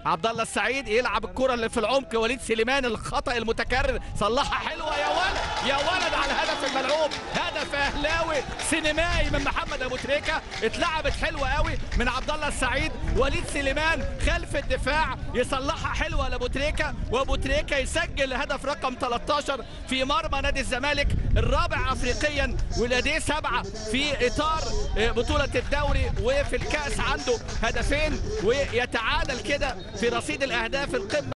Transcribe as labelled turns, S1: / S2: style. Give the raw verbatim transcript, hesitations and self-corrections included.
S1: عبد الله السعيد يلعب الكره اللي في العمق، وليد سليمان الخطا المتكرر صلحها حلوه يا ولد يا ولد على الهدف الملعوب، هدف اهلاوي سينمائي من محمد ابو تريكه، اتلعبت حلوه قوي من عبد الله السعيد، وليد سليمان خلف الدفاع يصلحها حلوه لابو تريكه، وابو تريكه يسجل هدف رقم ثلاثة عشر في مرمى نادي الزمالك، الرابع افريقيا ولديه سبعه في اطار بطوله الدوري، وفي الكاس عنده هدفين، ويتعادل كده في رصيد الاهداف القمه.